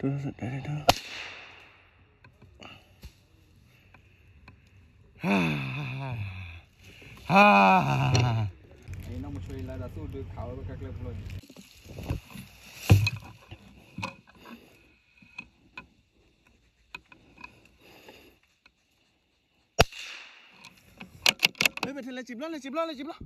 ไอ้น้องมาช่วยไล่ตาตู้ดูเขาแล้วก็เกลือเลยเฮ้ยไปเทเลยจิบล้อเลยจิบล้อเลยจิบล้อ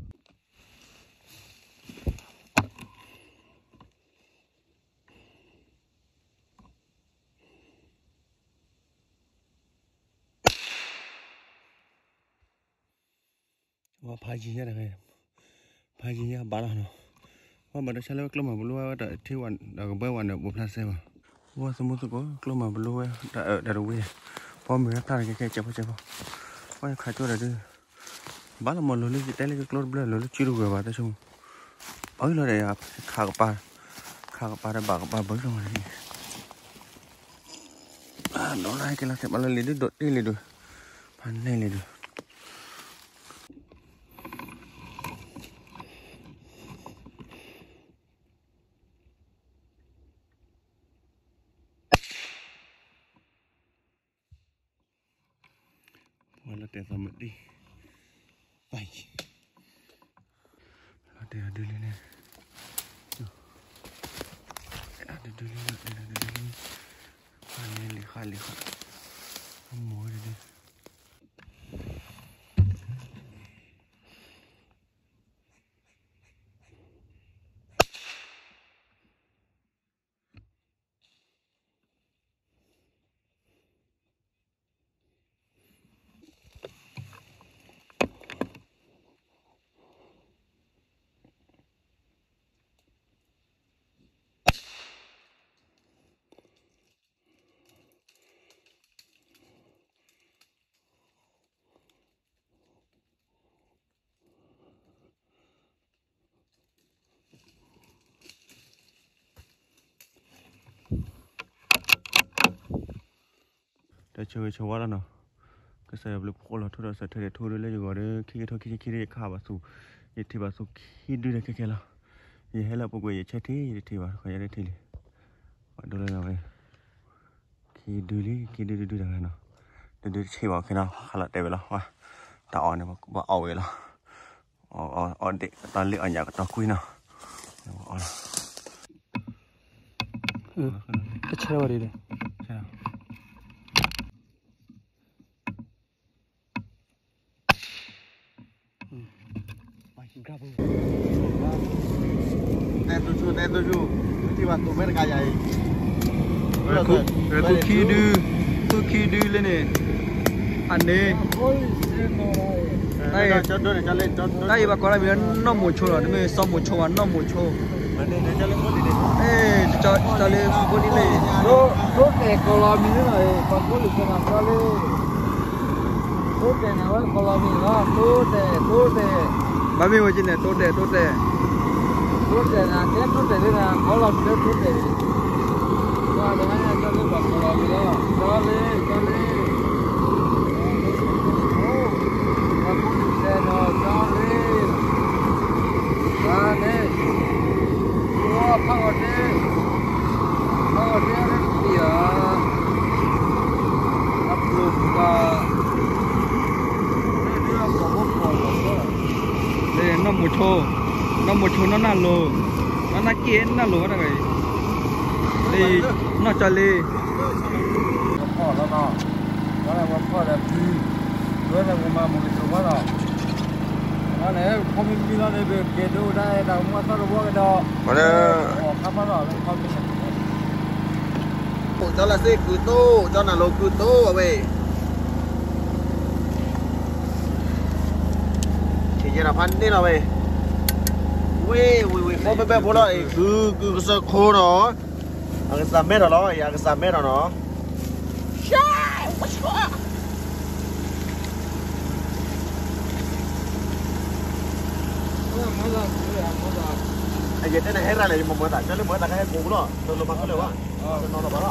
ว่าพายจีเนี่ยอะไรพายจีเนี่ยบ้าแล้วเนาะว่าบัดเช้าแล้วกลับมาบลูว่าแต่ที่วันเราก็เบื่อวันเดียวบุพเพเสมาว่าสมมติก็กลับมาบลูว่าแต่เราเว้ยพอมือตาแก่ๆเจ็บพอว่าใครตัวอะไรด้วยบ้านเราหมดเลยแต่เลยก็กลัวเบื่อเลยชิลกว่าบ้านแต่ชงเอ้ยเราได้ครับข้าวกับปลาได้บากกับปลาเบิ้งตรงนี้น้องไล่กันแล้วแต่มาเลยโดดนี่เลยดูพันแน่เลยดูวันละแต่สมัยดีไปเราเดี๋ยวดูเลยนะดูเลยขาเลยหมูเลยดิเดี๋ยวช่วยว่าแล้วเนาะก็ใส่แบบพวกเราทุกเราใส่เทเลทูด้วยเลยอยู่ก่อนเด้อขี้ได้ข้าวบาสุยี่ที่บาสุขี้ด้วยเลยแค่ละยี่ให้เราปกติใช้ที่บาขอยังได้ที่เลยว่าดูเลยเนาะเว้ยขี้ดูดังเนาะดูใช่บ่แค่เนาะขลัดเต็มไปแล้วว่าตาอ่อนเนี่ยว่าเอาไว้แล้วอ่อนเด็กตอนเล็กอ่อนใหญ่ก็ตอนคุยเนาะอ่อนก็เชื่อว่าดีเลยใช่Netoที่ว่าตัวไม่ได้กายใหญ่ตัวขี้ดื้อเลยเนี่ยอันนี้ได้จะเล่นได้บางคนอะไรน้องหมูโชว์หรอไม่ซ้อมหมูโชว์น้องหมูโชว์จะเล่นคนนี้จะเล่นคนนี้เลยรถแต่กอลามีหน่อยบางคนหรือคนนั้นก็เลยรถแต่นะว่ากอลามีก็รถแต่บ้ามีว่าจริงเนี่ยรถแต่นะแค่รถแต่เลยนะกอลามีรถแต่ก็เดี๋ยวให้จะเล่นแบบกอลามีแล้วก็เลยโอ้มาพูดแต่เนาะก็เลยตัวพังอดเนี่ยเสียรับลูกก็เรื่องของพวกคนเลยน้องหมูโชน้องน่าโลน้องน่าเกณฑ์น่าโลอะไรเลยน่าจะเลยพ่อแล้วเนาะว่าอะไรว่าพ่อแบบนี้ด้วยอะไรมาหมดเลยว่าเนาะอะไรเขามีเราในเบ็ดเกดูได้แต่ว่าต้องรู้ว่ากันดอกมาเลยออกคำมาหล่อเลยเขาไม่ใช่เจ้าละสิคือตู้เจ้าหน้าโลคือตู้เว้ยที่จะพันนี่เราเว้ยพอไปแบบพวกเราคือสักโคเนาะอันก็3 เมตรเนาะอันก็3 เมตรเนาะใช่ว่าชัวไอ้เย็นนี่ให้อะไรมันเหมือนแต่ก็เลยเหมือนแต่ให้กูหรอโดนลงมาก็เลยว่าจะนอนหลับแล้ว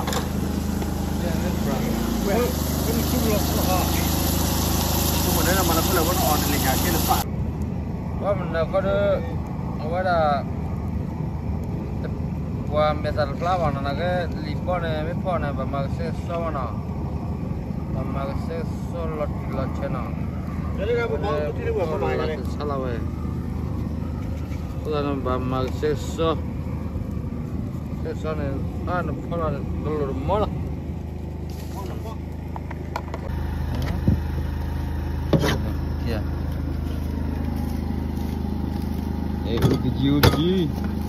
กูเหมือนได้ทำมาแล้วก็เลยว่าอ่อนในรายการเชื่อหรือเปล่าว่ามันก็เด้อเอาไว้ละว qua metal flower nó cái limbo này mấy pho này và mà sẽ so nó và mà sẽ so lọt trên nó cái này là bao nhiêu tiền một máy này sao là vậy bây giờ và mà sẽ so này nó pho là đồ mỏ là kia cái gì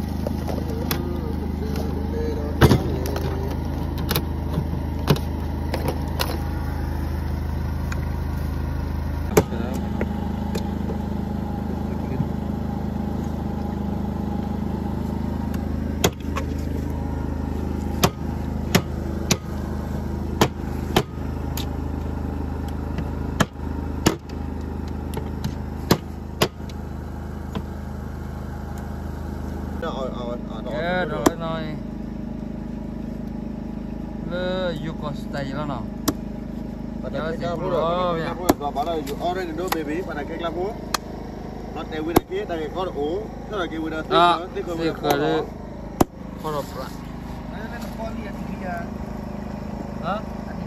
rồi nói lơ yêu có style đó nào giờ thì cũng rồi nha bảo là ở đây nó baby và này cái lá búa nó đeo cái kia đây có ổ tức là cái winner thì có được có được lại hả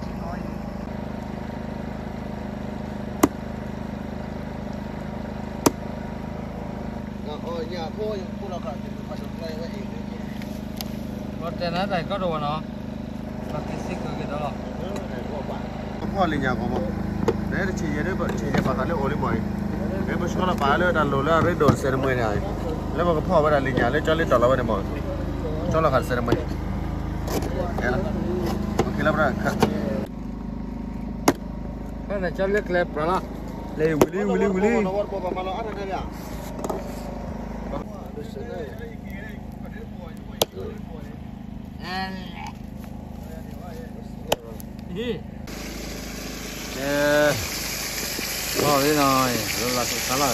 nhà cô là cả phải được ngay vậy một tên này có đồ nó là cái xích cái đó พ่อเลยnhà của mình đấy là chỉ để bận chỉ để bắt lấy ổ lên mồi cái bữa sau là phá lên đặt lô là rồi đổ xe lên mồi nàyแล้วมันก็พ่อว่าเลยnhà lên cho lênต่อแล้วไปหมดcho làขัดxe lên mồiโอเคแล้วนะ cái này cho lết lẹp rồi đó lê Willy rồi rồi là trả lời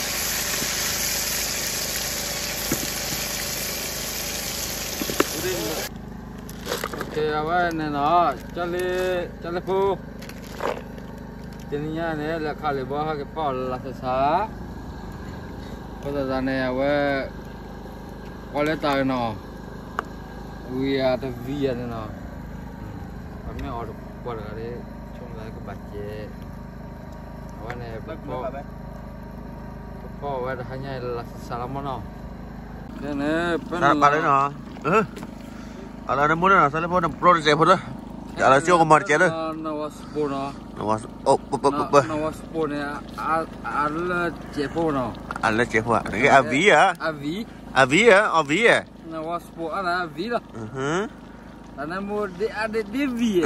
ok vậy này nó cho lên phu tiền nhà này là khai lấy bao cái bao là sao bây giờ này vậy có lẽ tài nó we are the via này nó mấy ở được qua được đấy trong lại cái bạch chế vậy này bao vậy là hai nhai là sao mà nó cái này sao bà đấy nó ở đây nó muốn là sao lấy bao nó pro chế thôi chả là siêu có mặt chế đấy nó was sport nó was nó was sport này là chế phô nó là chế phô cái avi à avi nó was sport là avi đó là mua để ăn để vi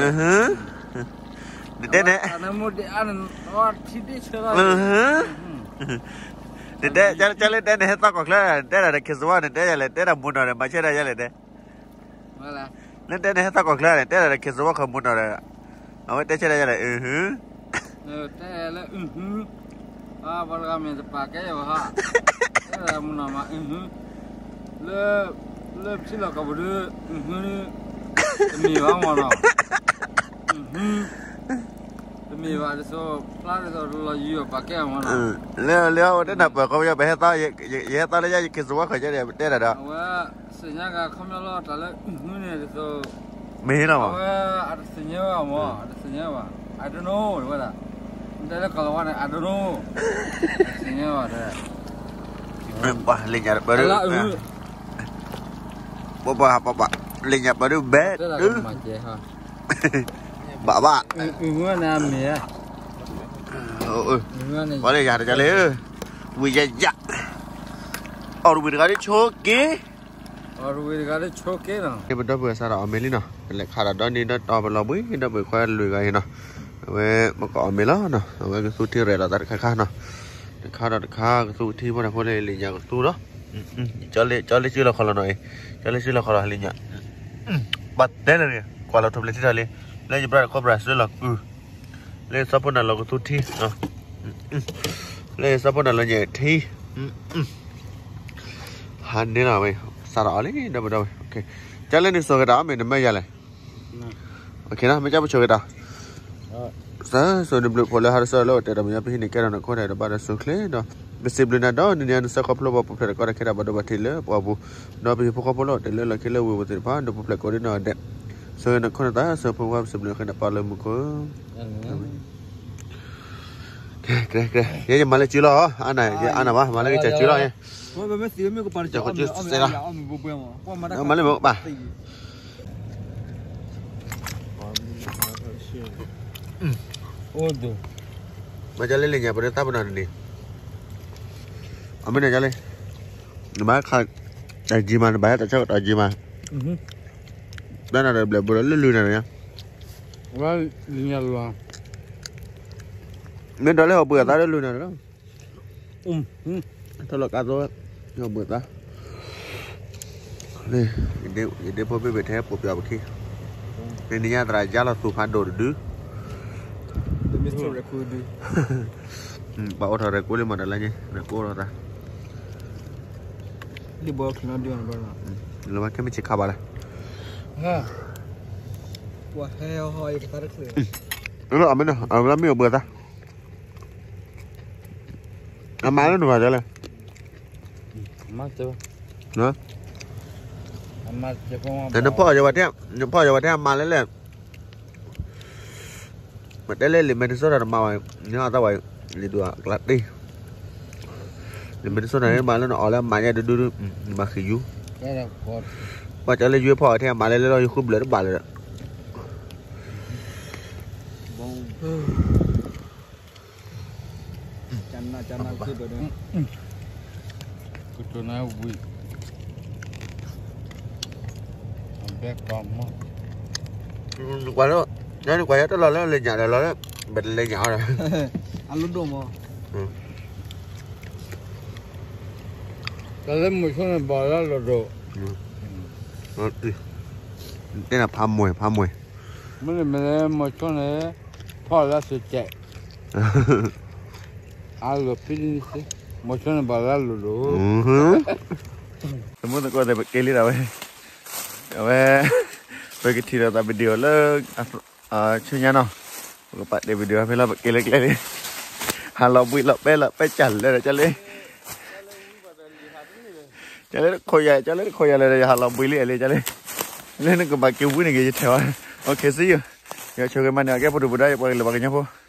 để này là mua để ăn nó chỉ để chơi để cho lên đây hết tao còn là đây là cái số này đây là muốn rồi mà chơi đây đây lên đây hết tao còn là đây là cái số không muốn rồi ở đây chơi đây là đây là vào cái mình pakai ya ha đây là muốn mà lớp chỉ là cái bữa mì vàng mà nó mì vàng số plat số là nhiều pakai mà nó leo đây là bữa coi bây giờ tao lấy cái số khỏi chơi đây là đó senyap cái không có lo trả lại này số mì nào mà ada senyap mà I don't know đúng không ạ đây là kalau mana I don't know senyap ada wah lihat baru Bapak lihat baru bed Bapak nam ya boleh ya ada le wujud और वीर छोके ना ये बड़ा बड़ा सारा अमेली ना ले खारा डॉनी ना तो बड़ा बुई ना बुई khoai lùi gai ना वे मको अमेला ना वे cái số thi rẻ là tại khá nó khá cái số thi mà có này liền nhà cái số đó cho lên chưa là khó là nói cho lên chưa là khó là liền nhà bắt đấy là quả là thùng lên chưa lên lên chụp ra có bả rồi là lên sắp là cái số thi lên sắp là nhẹ thi hắn đi nào mày sao đó đấy đâu đâu ok cho lên đi số cái đó mình mới ra lại ok đó mình cho một số cái đó sao số được được phải là hai số rồi để mình nhập hình cái đó nó có thể là ba số kle đó Disciplina đó nên nó sẽ có lo bộ phận có cái đó bắt đầu và bu nó bị phụ cấp lo để là cái lo vừa phá nó bộ phận có nó đẹp so nó con ta so phụ cấp disciplina cái nào lo một cái vậy mà lấy chữ lo anh này mà lấy cái chữ lo nha cho con chữ xe ra mà lấy một bà mà cho lấy nhà bữa ta bữa nào đi Amin aja le. Nampak kan dajiman banyak tak cakap dajiman. Dan ada bola lulu namanya. Wah, linya luang. Ini dah le apa tak ada lulu namanya. Tolak atau apa tak? Ni, ini pun berbeza pun apa ki. Ini nya terajal atau pando dulu. Demi story aku dulu. Pak orang rekul mana lagi? Rekul orang. Di bawah kena dia mana? Lepas kami cek kabar lah. Ha. Wah, heo hoi kita rekul. Lo amin lah, amin apa tak? Amal tu apa jalan? Amal tu. Nah. Amal tu pun. Dan nampak jawab dia amal le. Macam le lima tu sudah ramai, ni ada way, ni dua kelat ni. Lima tu sudah ni malah nak olah banyak dulu masih you. Macam le you apa dia malah le you kubur le balik. Chana kubur ni. Kutu na ubi. Ambil kamu. Qua đó. Nó quay đó lo lên nhà rồi bịch lên nhỏ rồi. Ăn lúc đồ mà. Cái này một số này bỏ ra là đồ. Đây là pha mùi. Mình một số này bỏ ra sự chạy. Ăn được pin đi. Một số này bỏ ra là đồ. Muốn tôi coi thấy cái lý đâu ấy. Rồi cái thì là video là chơi nhau nào các bạn để video phải là cái lấy đi hà lò bụi lọ bé chẩn lên cho lên khôi dài lên hà lò bụi lên cho lên nó các bạn kêu bụi này cái theo ok see you ya cho cái mana cái bữa đây bữa là bao nhiêu